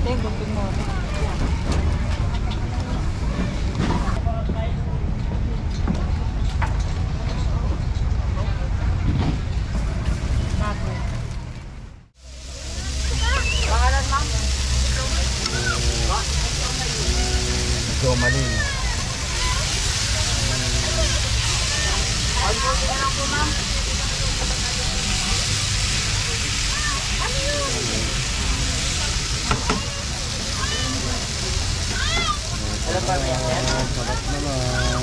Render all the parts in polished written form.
Hindi, gupin mo. Pangalan, ma'am? Medyo maling. Ano na lang po, ma'am? Ano ba yan? Sarap naman.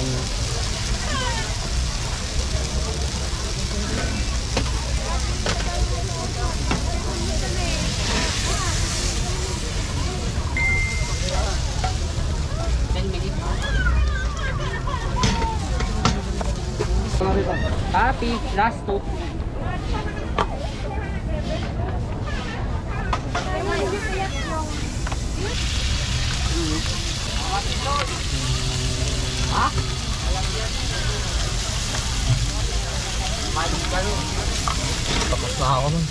Happy, last two. Ha? Tapos na ako nun.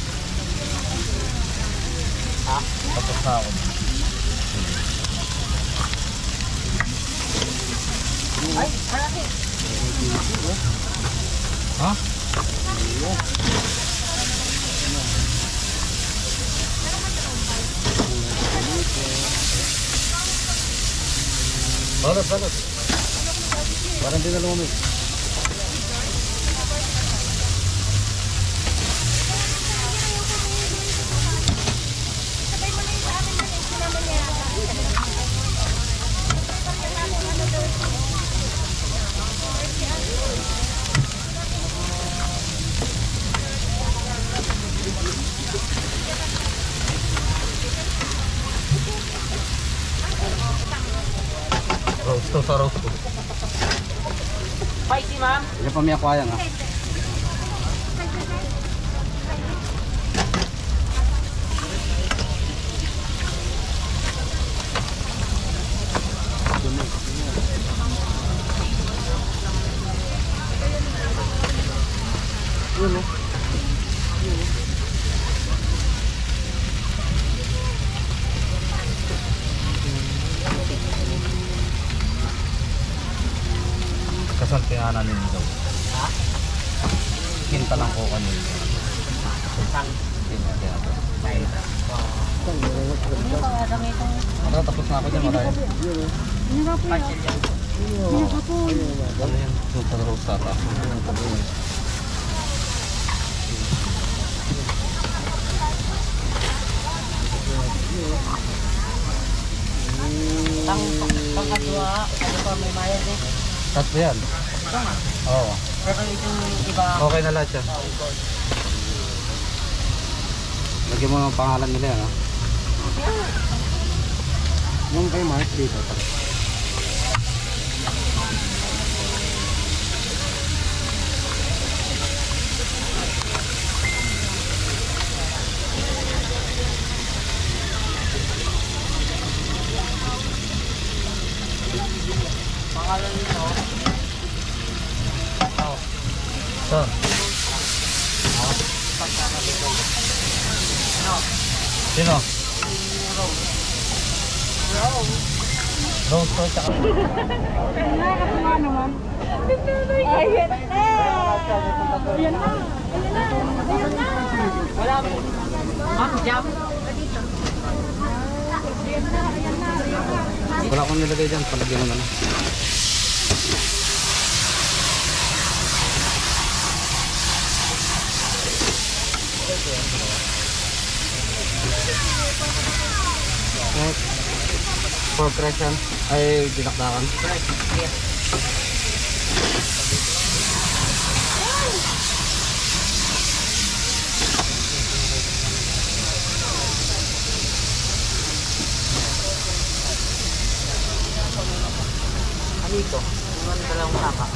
Ha? Tapos na ako. Ay, malaki. Ha? Balot, balot. Parang di na lumamig. Rosto sa rosto. Spicy, ma'am. Yan pa may akwayang ha. Kasantihanan nito. Ha? Kinta lang ko kanina. Isang. Ano, tapos na ako dyan, marami. Partial yan. Ano yan? Total roast ata. Pangkatwa, ano pa may mayad eh. Tatlo yan. Ito nga. Oo. Pero itong iba. Okay na lahat yan. Lagyan mo ng pangalan nila yan ha. Yung kay Mark dito. Pangalan nito. Oh. Saan? Pagkakabito. Ano? Sino? Rose. Rose ko tsaka. Nakakatuwa naman. Ayan na! Ayan na! Ayan na! Wala mo. Ma'am, jam. Wala akong nilagay dyan. Palagyan mo na lang. For fresh yan. Ay, dinakdakan. Yes. Ano ito? Yung dalawang tapa.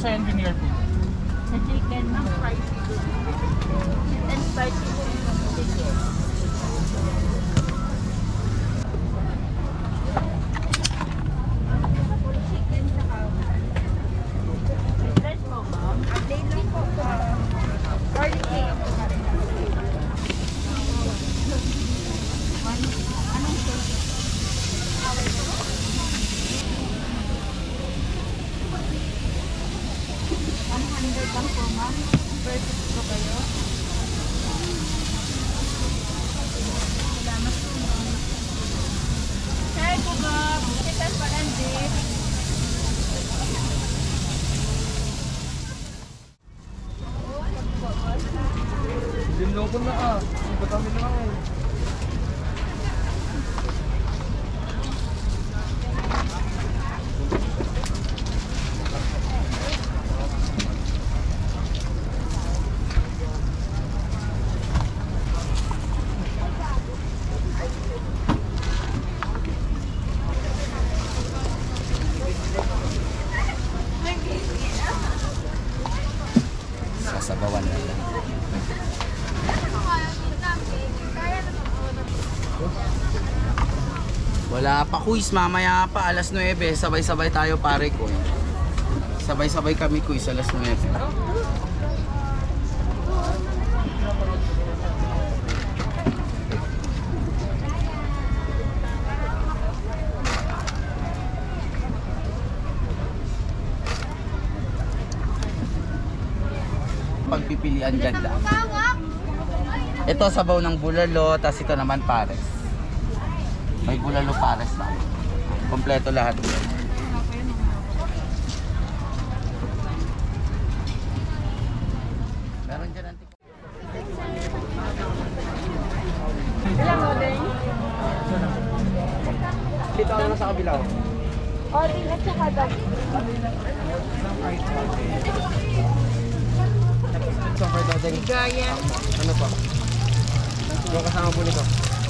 sa engineer po. Sa chicken, ma'am, spicy. Sweet and spicy po yung chicken. Chicken sa rice po, ma'am. Update lang po. Garlic cake. Anong sauce? 100 lang po, ma'am. Versus po kayo. Salamat po, ma'am. Kaya po ba? Chicken pa and beef. Dinloko na ah. Iba kami na lang eh. Sasabawan na lang. Wala pa quiz, mamaya pa alas 9, sabay-sabay tayo pare ko. Sabay-sabay kami quiz alas 9. Pagpipilian dyan lang. Ito sabaw ng bulalo, tas ito naman pares. May bulalo pares na. Kompleto lahat. Meron dyan ang Ilang order? dito ako na sa kabilaw. Order at saka dog. So for dadang. Gaya. Ano pa? Yung kasama po nito.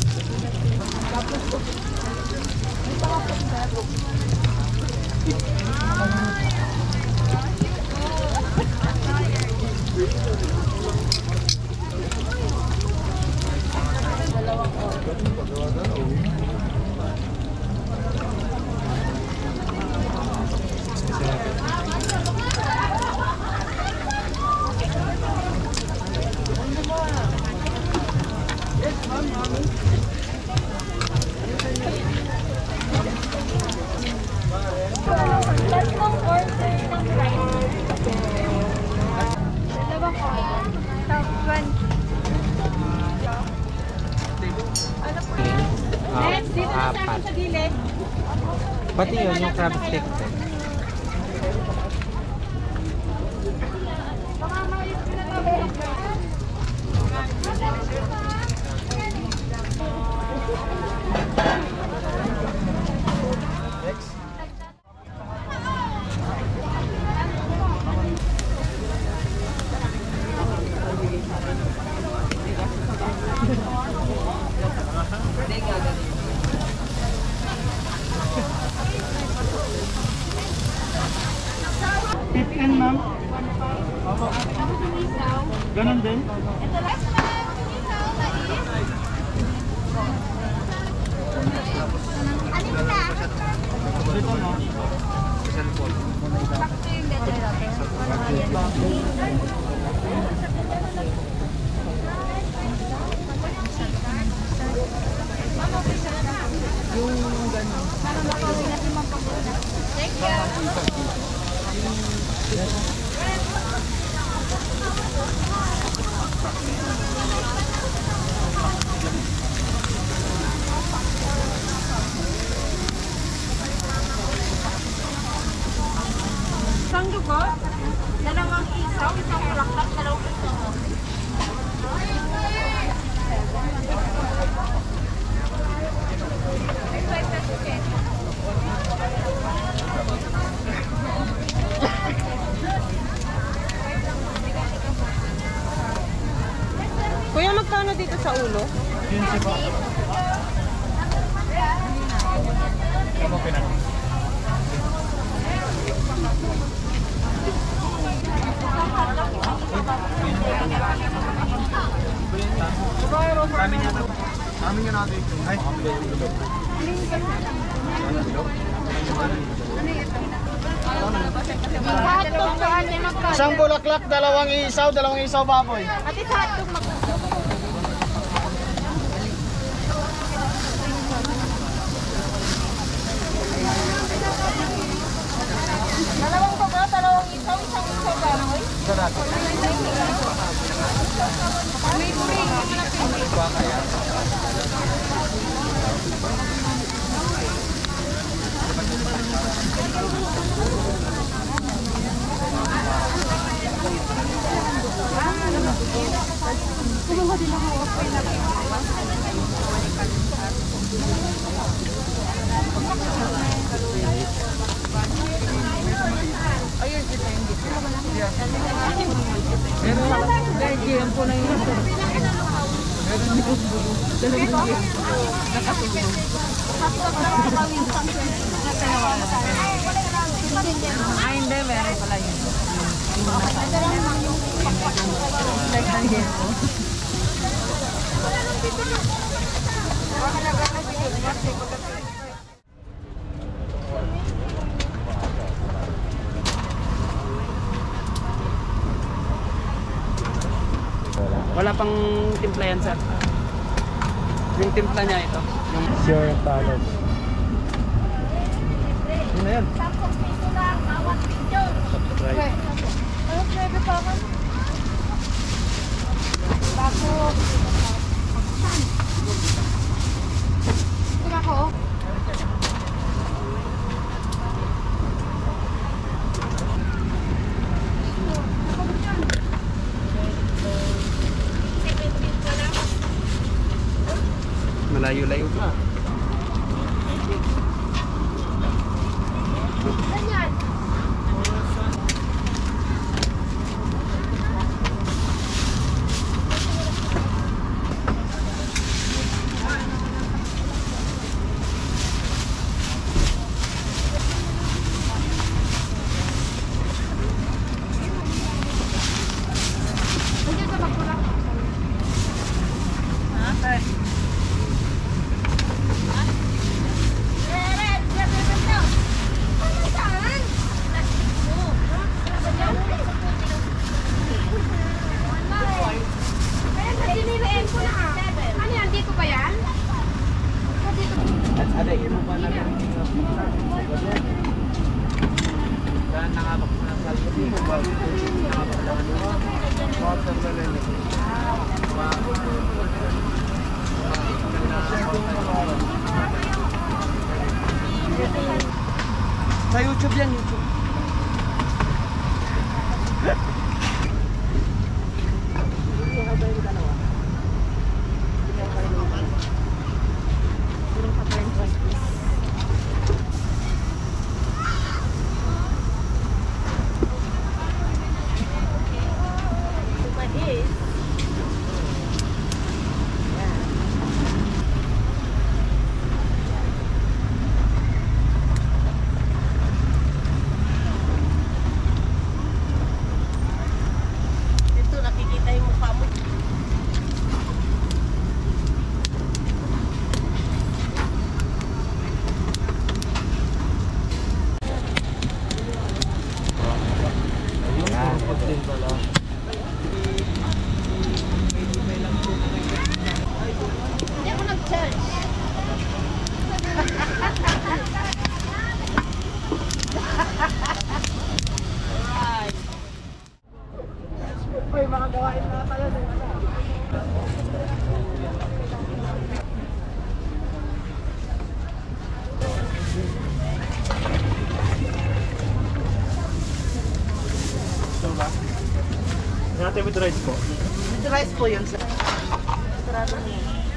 Tatlong order ng rice. Dalawang order. Top 20. Ano po? Next, dito na sa akin sa gilid. Pati yun, yung crab stick. Baka malis ko na ito. Ma'am? Ganon din? Ito lang. Alin na? Dito no? Sakto yung ganda natin. Yung gano'n. Para makawin natin mapagod. Thank you. Isang dugo, dalawang isaw, isang bulaklak, dalawang isaw. Kuya, magkano dito sa ulo? 15 po. Kamu pinag. natin. Ay. Hotdog po ate magkano? Isang bulaklak, dalawang isaw baboy. Ate sa hotdog magkano? Dalawang baga, dalawang isaw, isang isaw baboy. Ay, hindi. Meron pala yun. Wala pang timpla yan, sir. Yung timpla niya ito. Yung Sure, talog. Yun na yan. 10 piso lang, bawat picture. Subscribe. Ano, pwede pa ako? Bago. Ito ako. malayo-layo pa. Ganyan. Hindi ka magkulak. Ano yan? Dito ba yan? Aday, mo pa na lang. Saan nakabak mo na sa alpati? Nakabak na lang. Water na lang. Sa YouTube yan, YouTube. Ito, nakikita yung mukha mo. Hindi ako nag-charge. Uy, mga gawain na tayo. Natin with rice po. With rice po yun, sir. Sarado niya.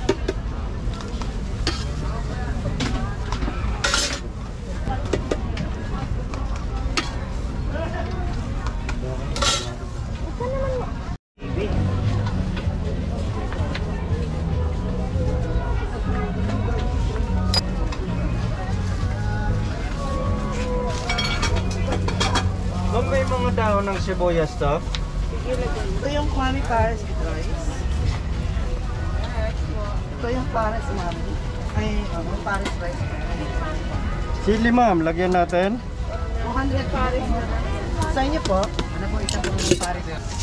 Ma'am, may mga dahon ng sibuyas to. Ito yung Kwame Paris with rice. Ito yung pares, ma'am. Ay, pares rice. Sili ma'am, lagyan natin. 200 pares. Sa inyo po? Ano po isang pares?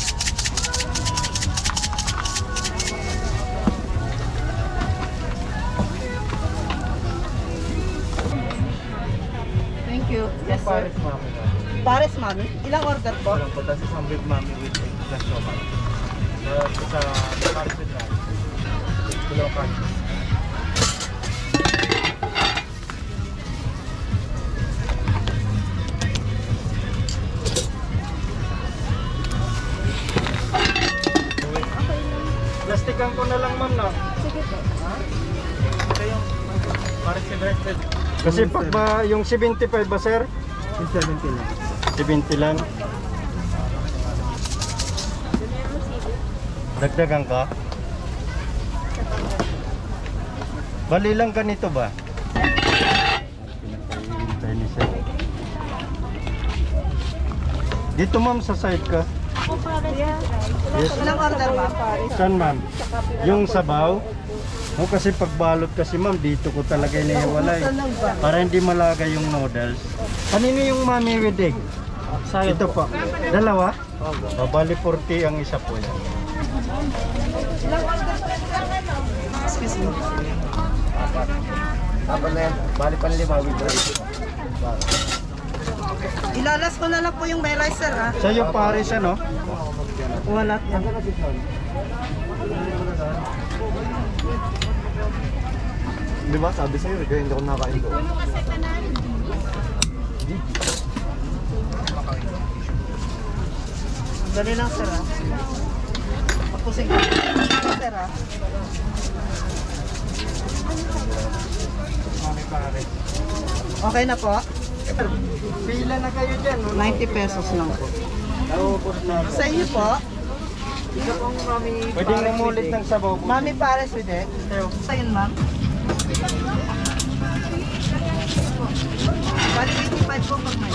Thank you. Yes, sir. Pares ma'am. Pares, mami. Ilang order po? Walang po, tapos isang beef mami with egg plus tomat. Sa pares with rice. Kilo kanin. Plastikan ko na lang ma'am na. Sige po. Kasi pag ba yung 75 ba sir? Yung 70 lang. 70 lang. Dagdagan ka? Bali lang ganito ba? Pinapahihintay ni sir. Dito ma'am sa side ka. Ako para yan. Yes. Ilang order, ma'am? Saan ma'am? Yung sabaw? O kasi pagbalot kasi ma'am, dito ko talaga inihiwalay. Para hindi malaga yung noodles. Kanino yung mami with egg? Ito po. Dalawa? O, bali 40 ang isa po yan. Excuse me. Tapos na yan, bali pa nila with rice. Ilalas ko na lang po yung may rice, sir, ha? Sa'yo pares ano? Wala. Di ba? Sabi sa'yo, kaya hindi ako nakain doon. Dali lang, sir, ha? Pagpusing ko. Sir, ha? Mami pares. Okay na po. Pila na kayo dyan. 90 pesos lang po. Naubos na. Sa inyo po, Pwede umulit ng sabaw po. mami pares with egg. Sa yun, ma'am. Bali 85 po pag may.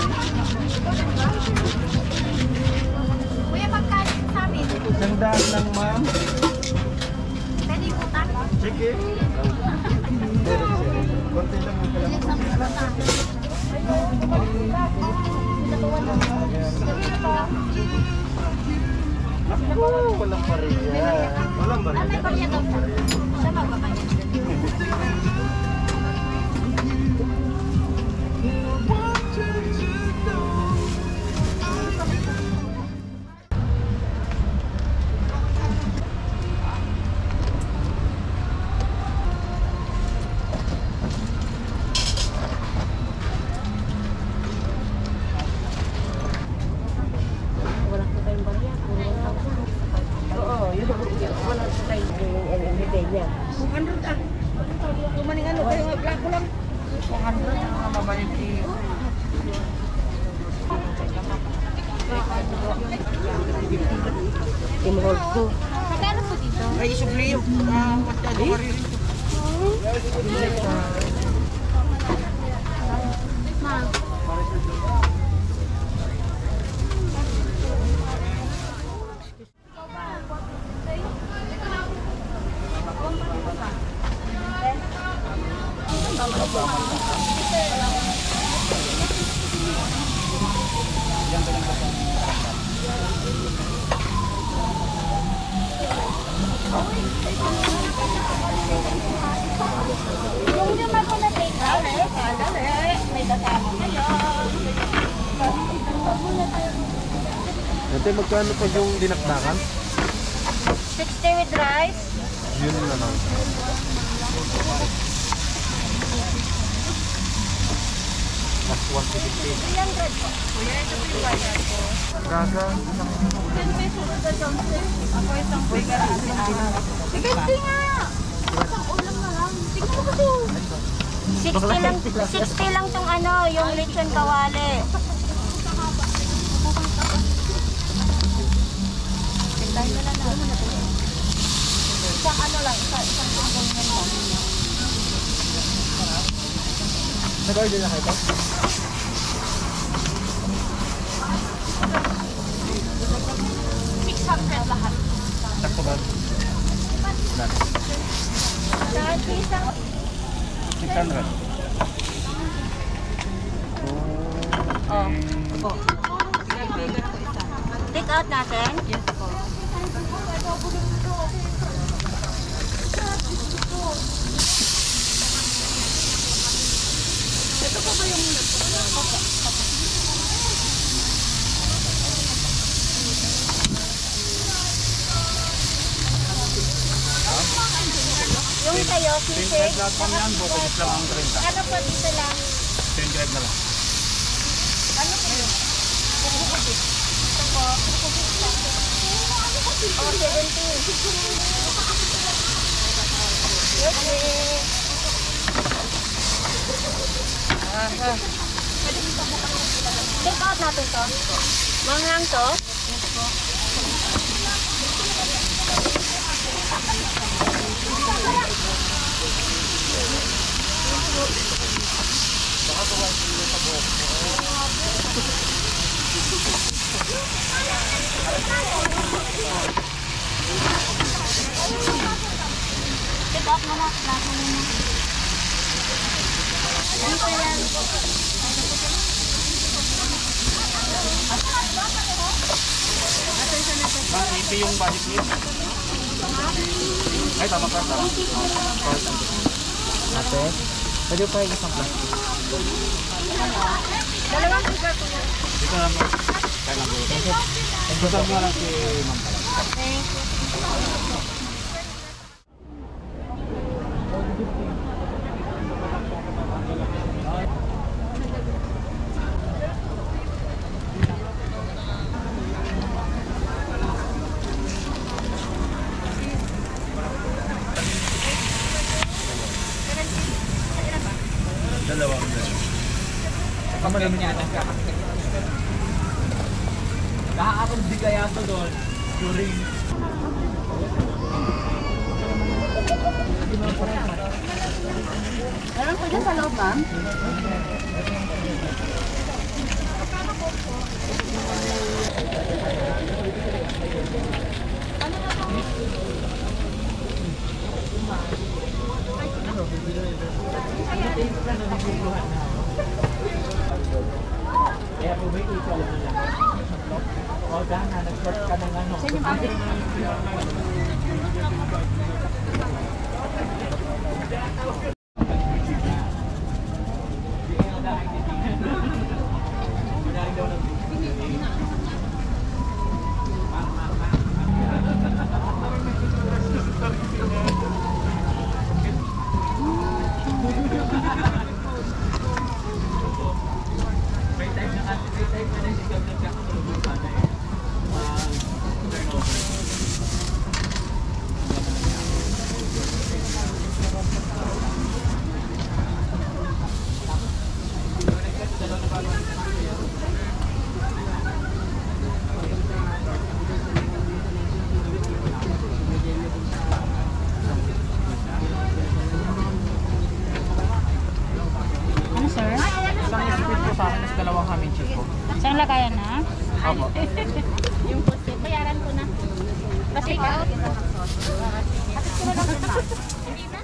Kuya, pagkain sa amin. Sandaan lang ma'am. Pwede utang. Sige. Konti lang ang kailangan. Naku, walang bariya. Walang bariya. Ano ba yan? Siya magpapayan. Kumaning ano kayo, ko lang. 200 ang mabalik Involved ko. Magkano po dito? Ay, isubli yung matado ka rin. Ma'am. Yung naman po na take out, may kasama kayo. Ate, magkano pa yung dinakdakan? 60 with rice. Yun na lang. Plus 150. 300 po. Kuya, ito po yung bayad ko. Gaga. 10 pesos sa jumpsuit. Ako isang burger. Sige nga! Isang ulam na lang. Tingnan mo kasi. 60 lang tong ano, yung lechon kawali. Tindahin mo na na. Isang ano lang, isang abong yan lang. Nag-order na kayo? $600 lahat. Sakto ba? 600. Oh. Take out natin? Yes po. Ito po ba yung... Yung kayo, sisig. Lahat po yan, bukod lang ang 30. Ano po dito lang? 10 grade na lang. Ano po yun? Ito po. Oh, 70. Okay. Take out natin to. Manghang to? Yes po. Take out mo na. Lahat mo na. Dito yan. Ipi yung body clip. Ay, tama ka. Ate, pwede pa yung isang plastic. Dalawang sugar po yan. Dito na po. Kaya na po. Dito mo lang si Ma'am Pala. Thank you. Dalawang beses. Kamadami niya ito. Nakakapag di kaya ito doon. During... Meron po dyan sa loob, ma'am? Kaya po ba ito lang lang? O dahil na, nag-start ka ng ano. Sa inyo, ma'am? Ano, sir? Isang split po sa akin, is dalawang haming chip po. Saan lagayan na? Opo. Yung pusit. Bayaran ko na. Kasi out. Kasi ko na lang din, ma'am. Hindi na?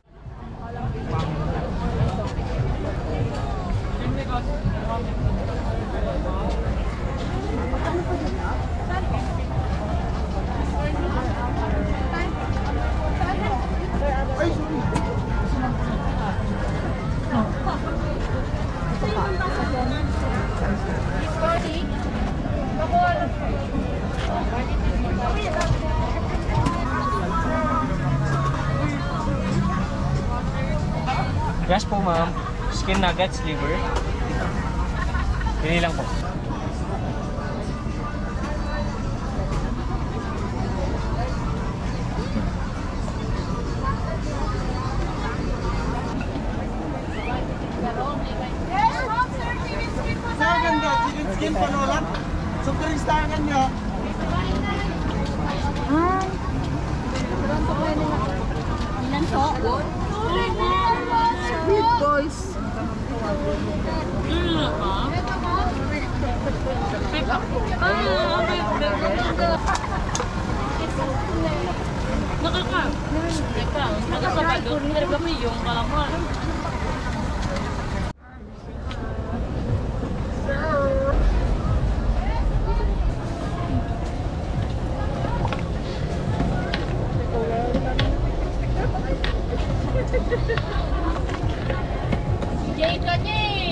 Yes po ma'am. Skin nuggets, liver. Pili lang po. Ganda, chicken skin panolang. Sobrang stangan niya. Ilan po? Big boys. Nakaka. Teka, nakasabado. Talaga mo yung kalamar. Jay ka niya eh.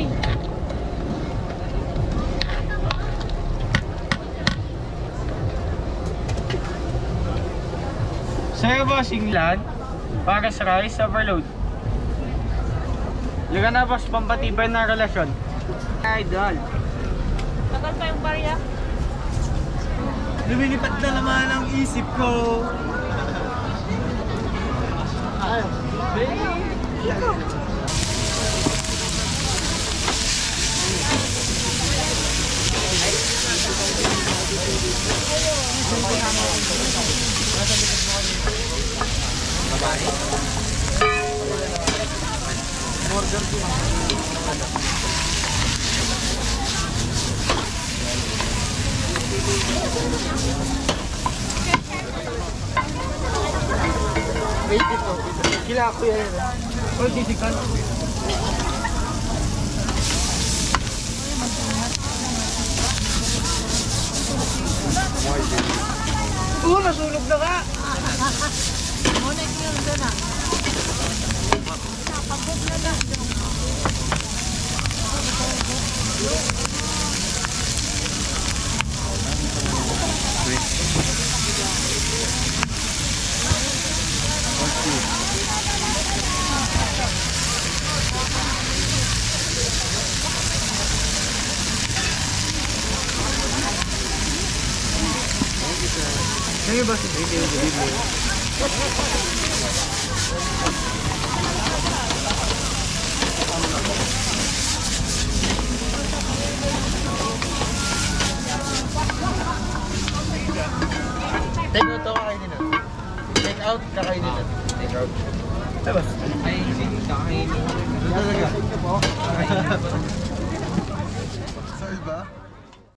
Sa'yo bossing lan, para sa rice overload. Liga na boss, pampatibay na relasyon. Idol. Tagal pa yung barya. Lumilipat na naman ang isip ko. Kila ko yan. All difficult. Nasunog na ka! Sa'yo ba si Baby yung delivery? Take out ako kakainin na. Take out, kakainin na. Take out. Diba? Ay, sige, kakainin. Talaga. Sorry ba?